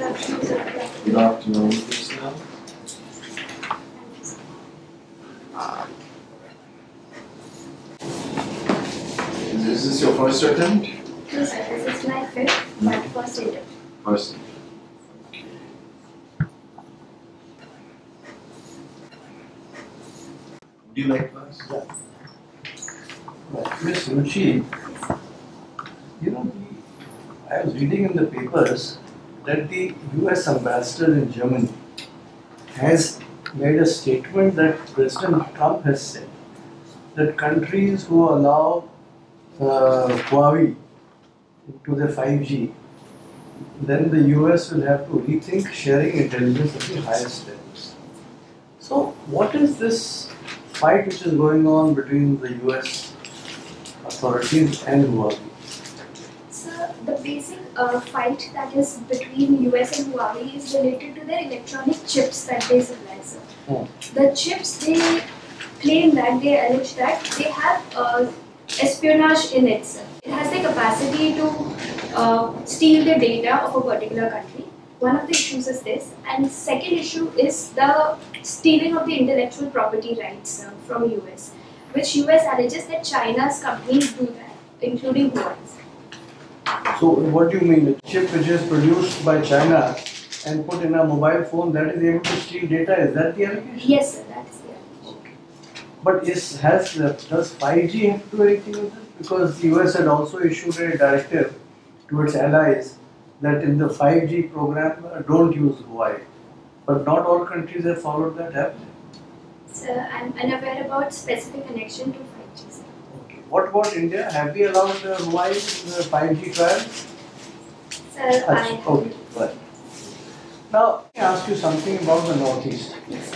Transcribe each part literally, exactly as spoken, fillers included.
afternoon, sir. Good afternoon, Krishna. Is this your first attempt? No, sir. This is my fifth, but first attempt. First. Would you like first? Yeah. Miss Ruchi, you know, the, I was reading in the papers that the U S ambassador in Germany has made a statement that President Trump has said that countries who allow uh, Huawei into the five G, then the U S will have to rethink sharing intelligence at the highest levels. So, what is this fight which is going on between the U S authorities and Huawei? So the basic uh, fight that is between U S and Huawei is related to their electronic chips that they supply, sir. Hmm. The chips, they claim that, they allege that they have uh, espionage in it, sir. It has the capacity to uh, steal the data of a particular country. One of the issues is this, and second issue is the stealing of the intellectual property rights uh, from U S, which U S alleges that China's companies do that, including Huawei. So, what do you mean? A chip which is produced by China and put in a mobile phone that is able to steal data, is that the allegation? Yes, sir, that is the allegation. Okay. But is, has, does five G have to do anything with this? Because the U S had also issued a directive to its allies that in the five G program, uh, don't use Huawei. But not all countries have followed that, have they? Sir, I'm unaware about specific connection to five G, sir. Okay. What about India? Have we allowed uh, Huawei in the five G trials? Sir, I Okay, right. Now, let me ask you something about the Northeast.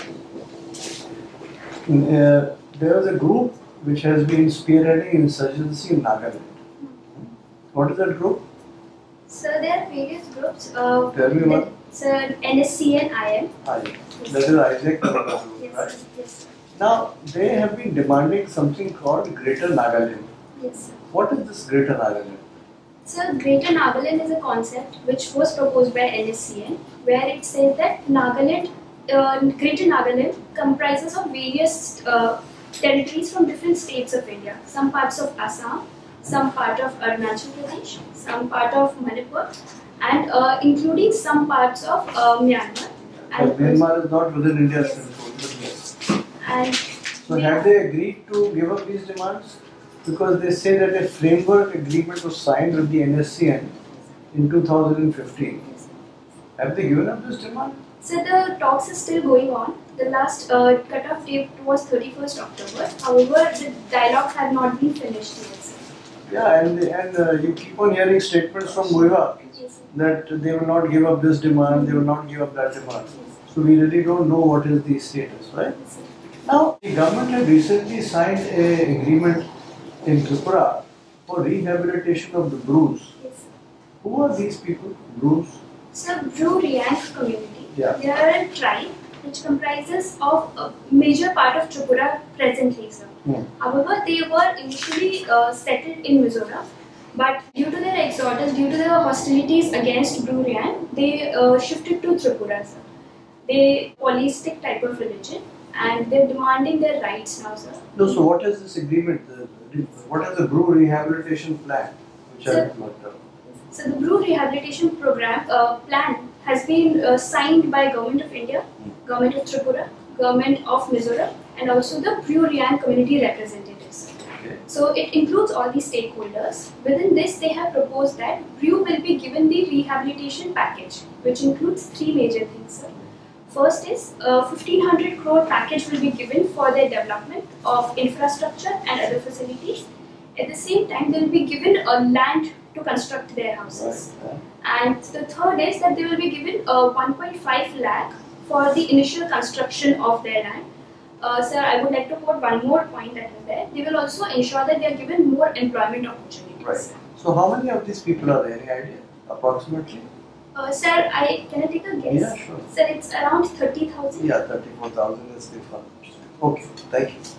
Uh, there is a group which has been spearheading insurgency in Nagaland. What is that group? Sir, there are various groups. Uh, Tell me what. Sir, N S C and I M. I M. That is Isaac Murdoch group, Yes, right? sir. Yes, sir. Now, they have been demanding something called Greater Nagaland. Yes, sir. What is this Greater Nagaland? So, Greater Nagaland is a concept which was proposed by N S C N, where it says that Nagaland, uh, Greater Nagaland comprises of various uh, territories from different states of India. Some parts of Assam, some part of Arunachal Pradesh, some part of Manipur, and uh, including some parts of uh, Myanmar. But Myanmar is not within India's control, but yes. And So, have they agreed to give up these demands? Because they say that a framework agreement was signed with the N S C N in two thousand fifteen. Have they given up this demand? So the talks are still going on. The last uh, cut-off date was thirty-first October. However, the dialogues have not been finished yet. Sir. Yeah, and and uh, you keep on hearing statements from Moiva Yes, sir. that they will not give up this demand, they will not give up that demand. So we really don't know what is the status, right? Yes, sir. Now, the government had recently signed an agreement in Tripura for rehabilitation of the Brus. Yes, sir. Who are these people, Brus? So Bru Riang community. Yeah. They are a tribe which comprises of a major part of Tripura presently, sir. Hmm. However, they were initially uh, settled in Mizoram, but due to their exodus, due to their hostilities against Bru Riang, they uh, shifted to Tripura, sir. They polytheistic type of religion, and they're demanding their rights now, sir. No, so what is this agreement? The, the, what is the Bru rehabilitation plan? Which I Sir, have not done. So the Bru rehabilitation program uh, plan has been uh, signed by Government of India, Government of Tripura, Government of Mizoram, and also the Bru Riang community representatives. Okay. So it includes all the stakeholders. Within this, they have proposed that Bru will be given the rehabilitation package, which includes three major things, sir. First is a fifteen hundred crore package will be given for their development of infrastructure and other facilities. At the same time, they will be given a land to construct their houses. Right. And the third is that they will be given a one point five lakh for the initial construction of their land. Uh, sir, I would like to quote one more point that is there. They will also ensure that they are given more employment opportunities. Right. So how many of these people are there? Any idea? Approximately? Uh, sir, I can I take a guess? Yeah, sure. Sir, it's around thirty thousand. Yeah, thirty-four thousand is the fund. Okay, thank you.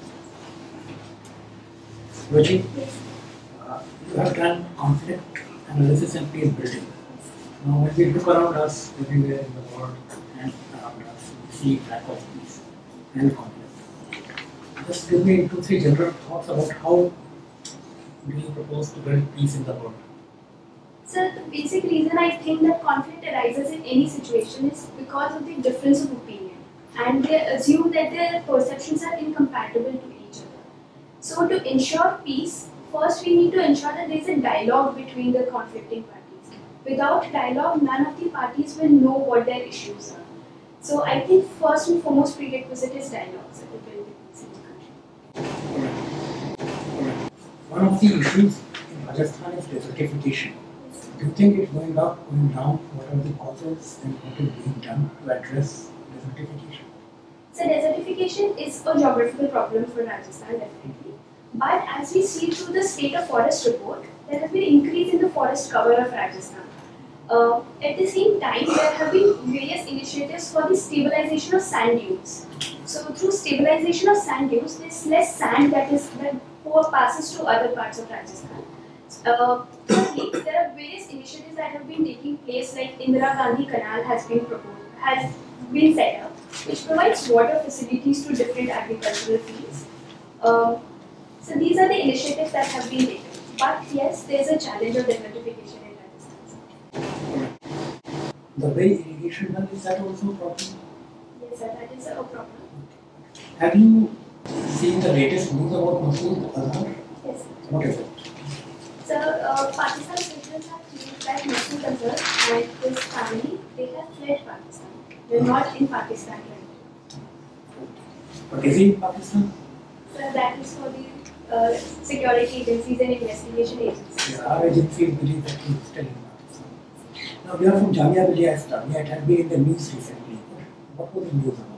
Roji, Yes. uh, you have done conflict analysis and peace building. Now, when we look around us everywhere in the world and around us, we see lack of peace and conflict. Just give me two, three general thoughts about how do you propose to build peace in the world? So the basic reason I think that conflict arises in any situation is because of the difference of opinion, and they assume that their perceptions are incompatible to each other. So to ensure peace, first we need to ensure that there is a dialogue between the conflicting parties. Without dialogue, none of the parties will know what their issues are. So I think first and foremost prerequisite is dialogue so to build the peace in the country. One of the issues in Rajasthan is desertification. Do you think it's going up, going down? What are the causes and what is being done to address desertification? So desertification is a geographical problem for Rajasthan definitely. But as we see through the State of Forest report, there has been increase in the forest cover of Rajasthan. Uh, at the same time, there have been various initiatives for the stabilization of sand dunes. So through stabilization of sand dunes, there is less sand that is that passes to other parts of Rajasthan. Uh, thirdly, there are various initiatives that have been taking place, like Indira Gandhi Canal has been proposed, has been set up, which provides water facilities to different agricultural fields. Uh, so these are the initiatives that have been taken. But yes, there is a challenge of desertification in Rajasthan. The way irrigation done, is that also a problem? Yes, sir, that is a problem. Have you seen the latest news about Masood Azhar? Yes, sir. What is it? So, uh, Pakistan officials have claimed that Masood Azhar and his family, they have fled Pakistan. They are not in Pakistan right now. But is he in Pakistan? So that is for the uh, security agencies and investigation agencies. Yeah, our agencies believe that he is still in Pakistan. Now we are from Jamia Millia Islamia. It had been in the news recently. What was the news about?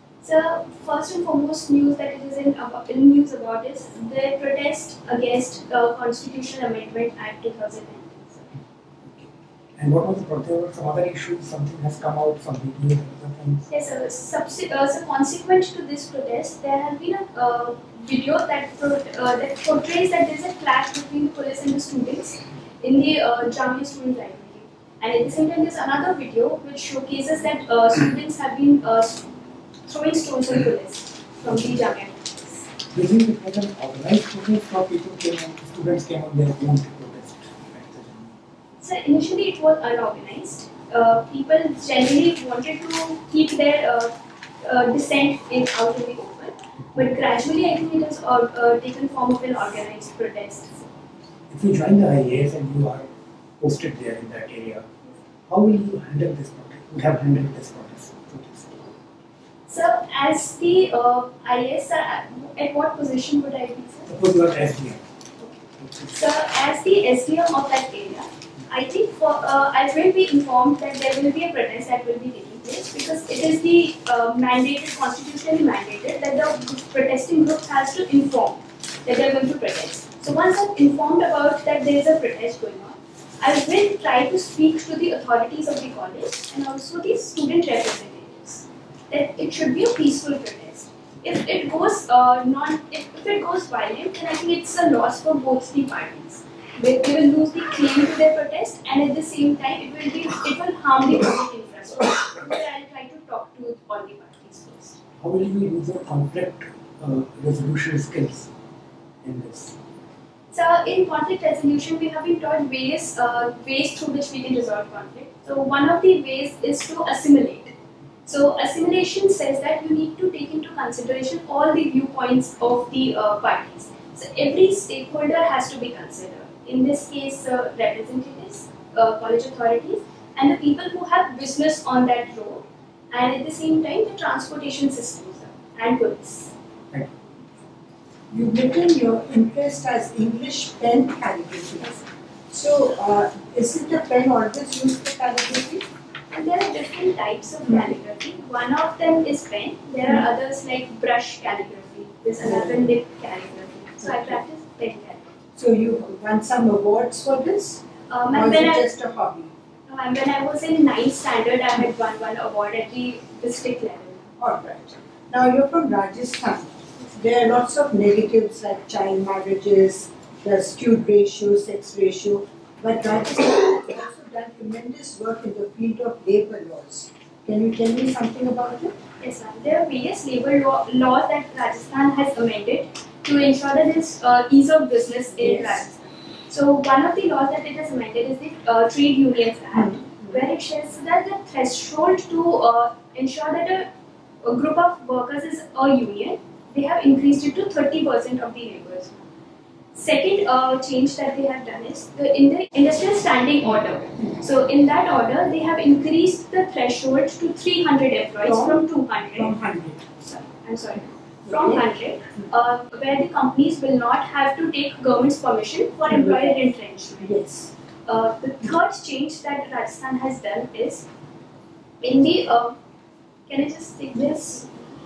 So first and foremost news that it is in, about, in news about is the protest against the Constitutional Amendment Act two thousand nineteen. Okay. And what was the protest? There were some other issues. Something has come out, some videos and other things. Yes, sir. Subse- uh, so consequent to this protest, there has been a uh, video that pro- uh, that portrays that there is a clash between the police and the students in the uh, Jamia Student Library. And at the same time, there is another video which showcases that uh, students have been uh, throwing stones at police from the Jamia campus. Do you think it was an organized protest or people came on, students came on their own to protest? So initially it was unorganized. Uh, people generally wanted to keep their uh, uh, dissent in out in the open, but gradually I think it has uh, uh, taken form of an organized protest. If you join the I A S and you are posted there in that area, how will you handle this protest? You have handled this protest. protest. So as the uh, I A S, uh, at what position would I be, sir? Suppose you are S D M. So as the S D M of that area, I think for, uh, I will be informed that there will be a protest that will be taking place because it is the uh, mandated, constitutionally mandated that the protesting group has to inform that they are going to protest. So once I'm informed about that there is a protest going on, I will try to speak to the authorities of the college and also the student representatives that it should be a peaceful protest. If it goes uh, non, if, if it goes violent, then I think it's a loss for both the parties. They, they will lose the claim to their protest, and at the same time, it will be it will harm the public infrastructure. So I'll try to talk to all the parties first. How will you use your conflict uh, resolution skills in this? So in conflict resolution, we have been taught various uh, ways through which we can resolve conflict. So one of the ways is to assimilate. So assimilation says that you need to take into consideration all the viewpoints of the uh, parties. So every stakeholder has to be considered. In this case, uh, representatives, uh, college authorities, and the people who have business on that road, and at the same time the transportation systems uh, and police. Right. You've written your interest as English pen calligraphy. So, uh, is it the pen always used for calligraphy? And there are different types of calligraphy. One of them is pen. There are others like brush calligraphy. There's another lip calligraphy. So I practice pen calligraphy. So you won some awards for this? Um, Or and is when it I, just a hobby? no, and when I was in ninth standard, I had won one award at the district level. Alright. Now you're from Rajasthan. There are lots of negatives like child marriages, the skewed ratio, sex ratio. But Rajasthan has also have done tremendous work in the field of labor laws. Can you tell me something about it? Yes, ma'am. There are various labor law, laws that Rajasthan has amended to ensure that there is uh, ease of business in Yes. Rajasthan. So one of the laws that it has amended is the uh, Trade Unions Act, Mm-hmm. where it says that the threshold to uh, ensure that a, a group of workers is a union, they have increased it to thirty percent of the laborers. Second uh, change that they have done is the, in the industrial standing order. So in that order, they have increased the threshold to three hundred employees From? from two hundred. From one hundred. Sorry, I'm sorry. From Okay. one hundred, uh, where the companies will not have to take government's permission for employer retrenchment. Yes. Uh, the third change that Rajasthan has done is in the, uh, can I just take this?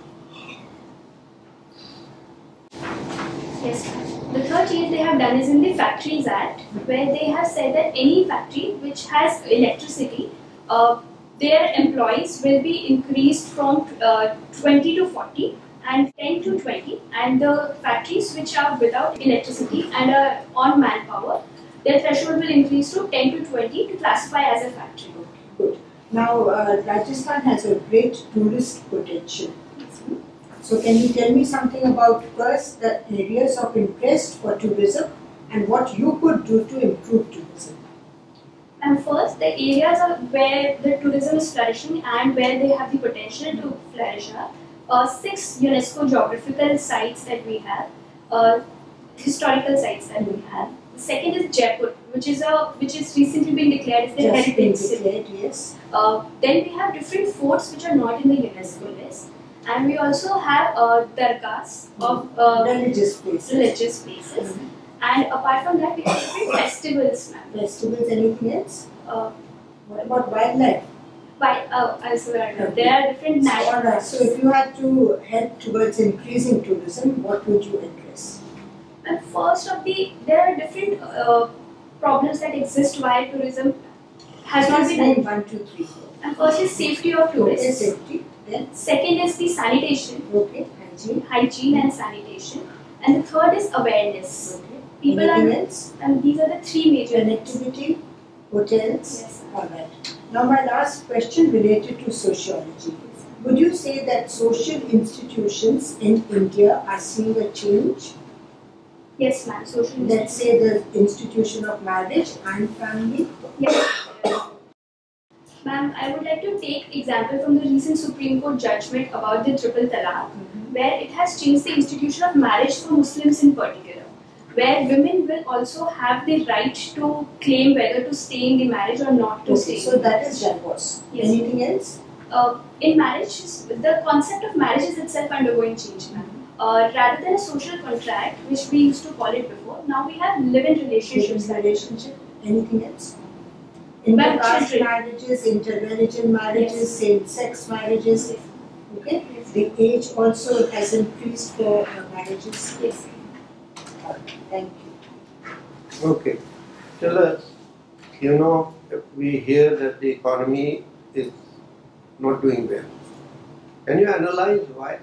Yes. The third change they have done is in the Factories Act, where they have said that any factory which has electricity, uh, their employees will be increased from uh, twenty to forty and ten to twenty, and the factories which are without electricity and are on manpower, their threshold will increase to ten to twenty to classify as a factory. Good. Now, uh, Rajasthan has a great tourist potential. So can you tell me something about first the areas of interest for tourism and what you could do to improve tourism? And first, the areas are where the tourism is flourishing and where they have the potential to flourish are uh, six UNESCO geographical sites that we have, uh, historical sites that we have. The second is Jaipur, which is a which is recently been declared as the Just been heritage city. declared, yes. Uh, then we have different forts which are not in the UNESCO list, and we also have uh, dargahs of uh, Religious places. religious places. And apart from that, we have different festivals, ma'am. Festivals, anything else? Uh, What about wildlife? By, oh, I swear, no. There are different national Alright, so if you had to help towards increasing tourism, what would you address? And first of the, there are different uh, problems that exist while tourism has not Please been. name one, two, three, four. And first is safety of Okay, tourists. safety, then, Second is the sanitation, okay, hygiene, hygiene and sanitation. And the third is awareness. okay. People Anything are, else? and these are the three major. Connectivity, hotels? Yes. Alright. Now my last question related to sociology. Would you say that social institutions in India are seeing a change? Yes, ma'am. Social. Let's say the institution of marriage and family. Yes. Ma'am, I would like to take example from the recent Supreme Court judgment about the triple talaq, where it has changed the institution of marriage for Muslims in particular, where women will also have the right to claim whether to stay in the marriage or not to Okay, stay. so that is divorce. Yes. Anything else? Uh, in marriage, the concept of marriage is itself undergoing change, ma'am. Uh, rather than a social contract, which we used to call it before, now we have live-in relationships. Relationships, relationship. Anything else? Well, Intercaste children. marriages, interreligion marriages, Yes. same-sex marriages. Okay. The age also has increased for uh, marriages. Yes. Thank you. Okay. Tell us, you know, we hear that the economy is not doing well. Can you analyze why?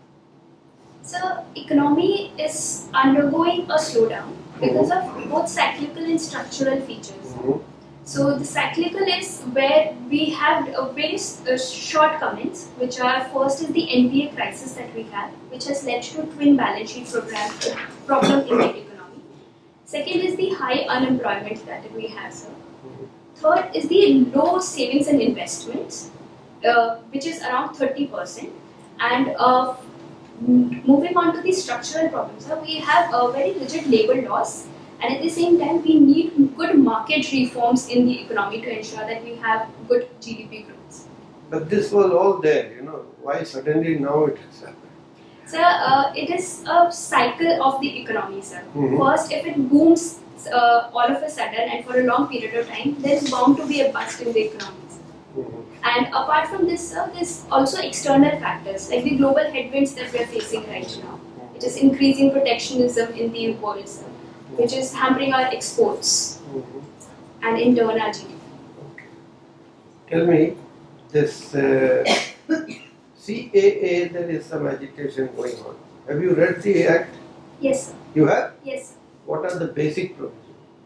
So, economy is undergoing a slowdown because of both cyclical and structural features. Mhm. So, the cyclical is where we have uh, various uh, shortcomings, which are first is the N P A crisis that we have, which has led to twin balance sheet program problem in the economy. Second is the high unemployment that we have, sir. Third is the low savings and investments, uh, which is around thirty percent. And uh, m- moving on to the structural problems, sir, we have a very rigid labor laws, and at the same time, we need good market reforms in the economy to ensure that we have good G D P growth. But this was all there, you know. Why suddenly now it has happened? So, uh, it is a cycle of the economy, sir. Mhm. First, if it booms uh, all of a sudden and for a long period of time, there is bound to be a bust in the economy. Mhm. And apart from this, sir, there's also external factors like the global headwinds that we are facing right now. It is increasing protectionism in the world, sir, which is hampering our exports Mhm. and in turn our G D P. Tell me, this uh, C A A, there is some agitation going on. Have you read the act? Yes, sir. You have? Yes, sir. What are the basic provisions?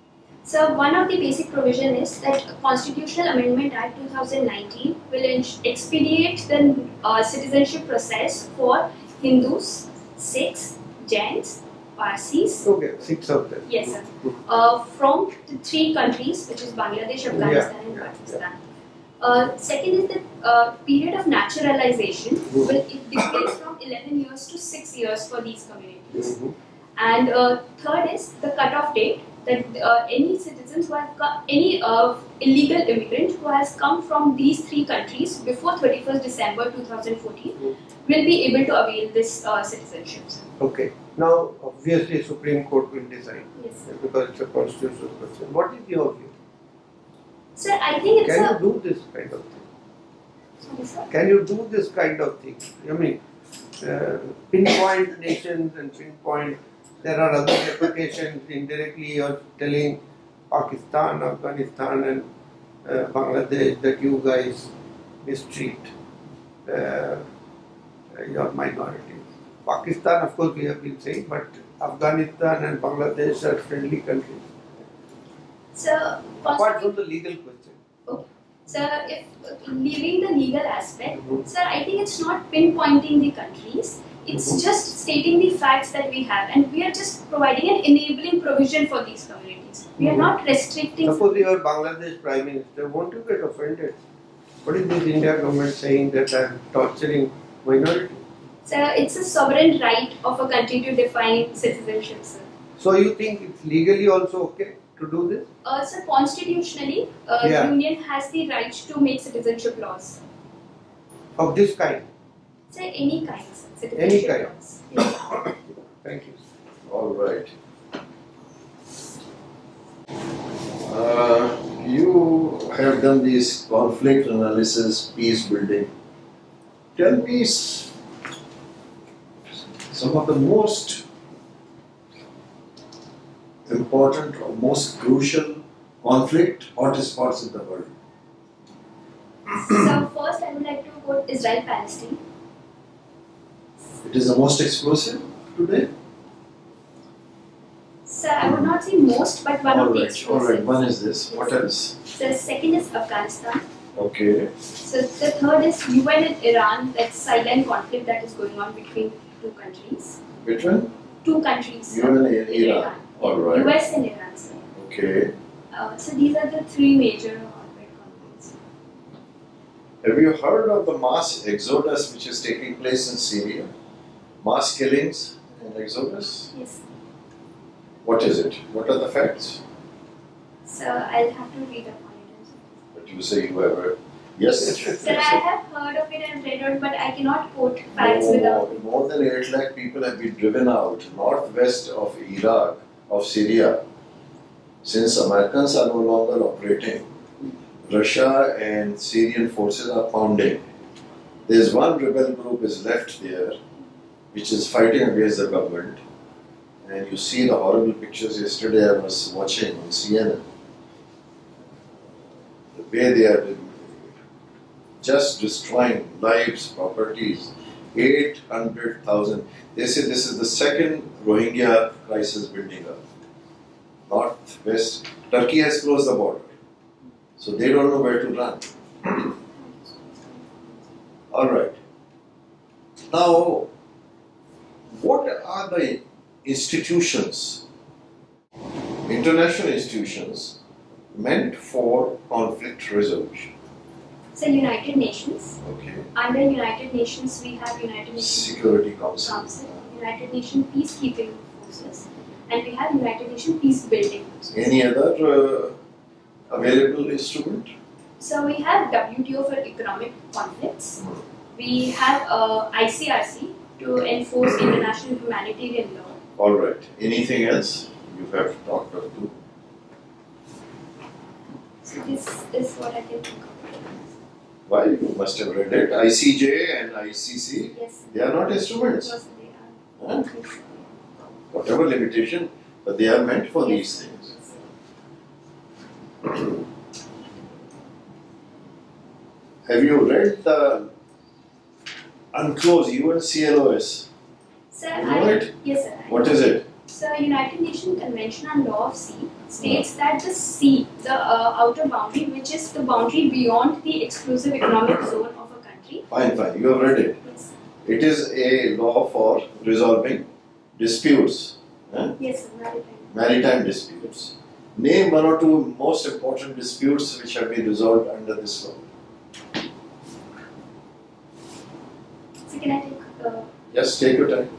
So one of the basic provision is that Constitutional Amendment Act two thousand nineteen will ins- expedite the uh, citizenship process for Hindus, Sikhs, Jains, Parsis. Okay, six of them. Yes, sir. Uh, from the three countries, which is Bangladesh, Afghanistan, and yeah, Pakistan. Uh, second is the uh, period of naturalization will it decrease from eleven years to six years for these communities. Mhm. And uh, third is the cutoff date that uh, any citizens who have co- any uh, illegal immigrant who has come from these three countries before thirty-first December two thousand fourteen will be able to avail this uh, citizenship. Okay. Now, obviously, Supreme Court will decide Yes, sir. because it's a constitutional question. What is your view? Sir, I think it's Can a. you do this kind of thing? Sorry, sir. Can you do this kind of thing? I mean, uh, pinpoint nations and pinpoint. There are other applications indirectly. You're telling Pakistan, Afghanistan, and uh, Bangladesh that you guys mistreat uh, your minorities. Pakistan, of course, we have been saying, but Afghanistan and Bangladesh are friendly countries. So, Apart from the legal question. Sir, if uh, leaving the legal aspect, Mhm. sir, I think it's not pinpointing the countries. It's Mhm. just stating the facts that we have, and we are just providing an enabling provision for these communities. We are Mhm. not restricting. Suppose you are Bangladesh Prime Minister, won't you get offended? What is this India government saying that I am torturing minority? Sir, it's a sovereign right of a country to define citizenship, sir. So you think it's legally also okay to do this? Uh, so constitutionally, uh, Yeah. union has the right to make citizenship laws. Of this kind? Sir, any kind, sir. Citizenship Any kind. laws. Yes. Thank you. All right. Uh, you have done this conflict analysis, peace building. Tell me s- some of the most important or most crucial conflict hotspots in the world. So first, I would like to quote Israel-Palestine. It is the most explosive today. Sir, I would not say most, but one All of the right, all right. explosives. One is this. What else? The second is Afghanistan. Okay. So the third is U N and Iran, that silent conflict that is going on between two countries. Which one? Two countries. sir, U N and in Iran. All right. U S and Iran, sir. Okay. Uh, so these are the three major conflict conflicts. Have you heard of the mass exodus which is taking place in Syria? Mass killings and exodus? Yes. What is it? What are the facts? So I'll have to read up on it. That you say you ever. Yes. Sir, I have heard of it and read it, but I cannot quote facts No, without. more than eight lakh people have been driven out northwest of Iraq, of Syria. Since Americans are no longer operating, Russia and Syrian forces are pounding. There is one rebel group is left there, which is fighting against the government. And you see the horrible pictures. Yesterday I was watching on C N N. The way they are just destroying lives, properties. eight hundred thousand. They say this is the second Rohingya crisis building up. Northwest. Turkey has closed the border. So they don't know where to run. Alright. Now, what are the institutions, international institutions, meant for conflict resolution? So United Nations. Okay. Under United Nations, we have United Nations Security Council. Council, United Nations Peacekeeping Forces, and we have United Nations Peace Building Forces. Any other uh, available instrument? So we have W T O for economic conflicts. We have uh, I C R C to enforce international humanitarian law. All right. Anything else you have talked of? To? So this is what I can think of. Why? You must have read it. I C J and I C C, Yes, they are not instruments. yes, they are. Huh? Whatever limitation, but they are meant for these things. Have you read the UNCLOS, U N C L O S? Sir, You know I, it? yes, sir. I What know. is it? So, United Nations Convention on Law of Sea states that the sea, the uh, outer boundary, which is the boundary beyond the exclusive economic zone of a country. Fine, fine. You have read it. Yes, It is a law for resolving disputes, eh? yes sir, maritime. maritime disputes. Name one or two most important disputes which have been resolved under this law. So, can I take? Uh, Just take your time.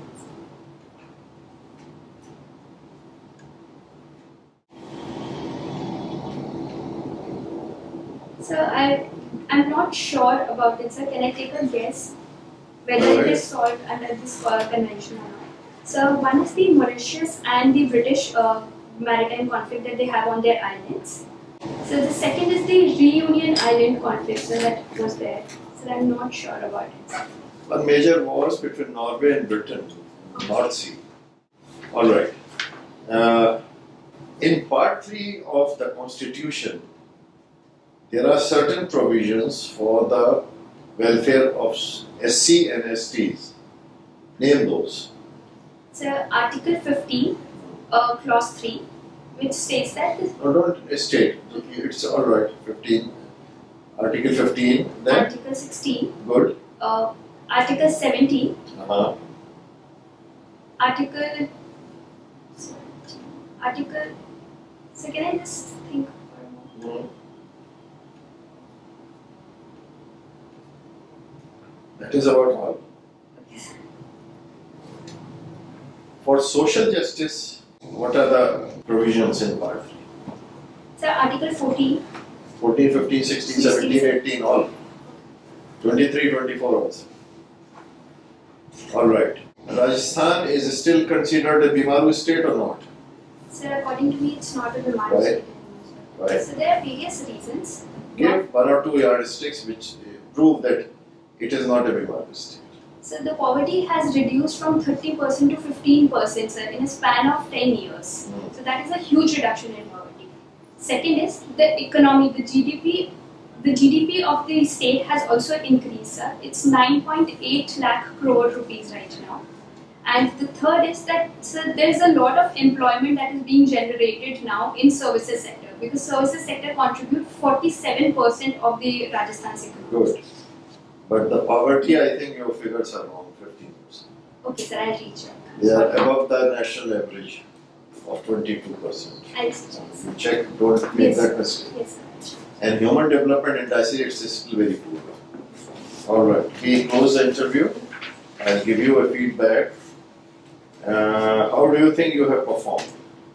so, I, I'm not sure about it, sir. Can I take a guess whether it Alright. is solved under this uh, convention or not? So, one is the Mauritius and the British uh, maritime conflict that they have on their islands. So, the second is the Reunion Island conflict, so that was there. So, I'm not sure about it. One major wars between Norway and Britain, North Sea. All right. Uh, in part three of the Constitution, there are certain provisions for the welfare of S C and S Ts. Name those. So, Article fifteen, uh, Clause three, which states that this No, don't state. It's all right. Fifteen. Article fifteen. Then Article sixteen, good. uh, Article seventeen, Uh-huh. Article. Article. So, can I just think for a moment? Mm. That is about all. Okay, sir. For social justice, what are the provisions in part three? So, Article fourteen, fourteen, fifteen, sixteen, seventeen, eighteen, all. twenty-three, twenty-four also. Alright. Rajasthan is still considered a Bimaru state or not? so according to me, it's not a demand Right. state anymore, sir. Right. So, there are various reasons. Give one or two yardsticks which uh, prove that it is not a Bimaru state. So, the poverty has reduced from thirty percent to fifteen percent, sir, in a span of ten years. Mm. So, that is a huge reduction in poverty. Second is the economy, the G D P. The G D P of the state has also increased, sir. It's nine point eight lakh crore rupees right now. And the third is that, sir, there is a lot of employment that is being generated now in services sector, because services sector contribute forty-seven percent of the Rajasthan's economy. Good. But the poverty, I think your figures are wrong, fifteen percent. Okay, sir, I'll recheck. They are above the national average of twenty-two percent. I'll check. You check, don't make Yes. that mistake. Yes, sir. I'll check. And human development indices is still very poor. Alright, we close the interview. I'll give you a feedback. Uh, how do you think you have performed?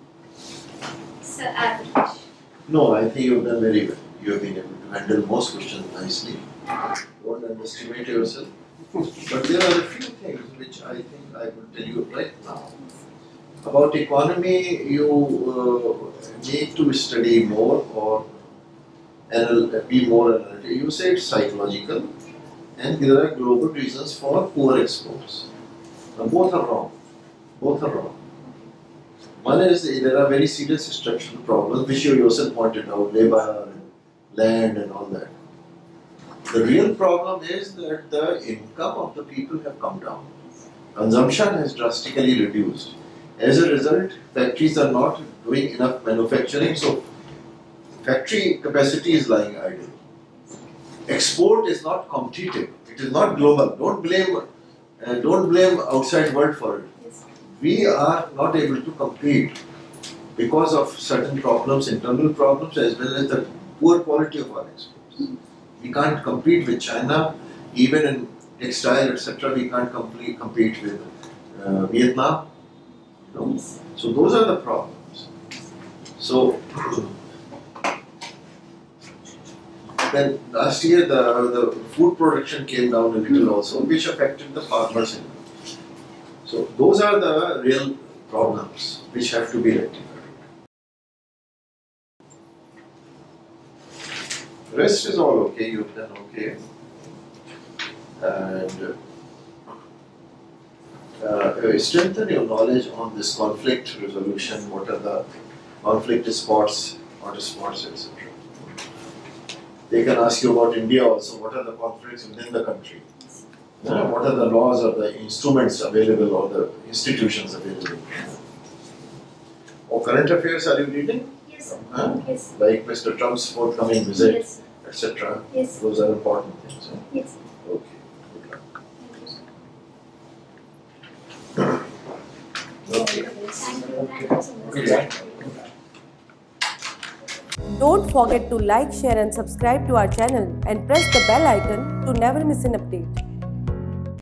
Sir, average. No, I think you've done very well. You have been able to handle most questions nicely. Don't underestimate yourself. But there are a few things which I think I will tell you right now. About economy, you uh, need to study more or anal- be more analytical. You say it's psychological, and there are global reasons for poor exports. Now, both are wrong. Both are wrong. One is there are very serious structural problems which you yourself pointed out, labor, and land, and all that. The real problem is that the income of the people have come down. Consumption has drastically reduced. As a result, factories are not doing enough manufacturing, so factory capacity is lying idle. Export is not competitive. It is not global. Don't blame, uh, don't blame outside world for it. Yes. We are not able to compete because of certain problems, internal problems, as well as the poor quality of our exports. We can't compete with China, even in textile, et cetera. We can't compete compete with uh, Vietnam. You know? So those are the problems. So then last year the the food production came down a little also, which affected the farmers. So those are the real problems which have to be rectified. Rest is all okay, you've done okay. And uh, strengthen your knowledge on this conflict resolution, what are the conflict spots, hotspots, et cetera. They can ask you about India also, what are the conflicts within the country? Uh, what are the laws or the instruments available or the institutions available? Or current affairs are you reading? Yes, sir. Huh? Yes. Like Mister Trump's forthcoming visit, Yes, sir. et cetera. Yes. Those are important things. Huh? Yes. Okay. Good luck. Thank you, sir. Okay. Thank you. Thank you so much. Okay. Don't forget to like, share and subscribe to our channel and press the bell icon to never miss an update.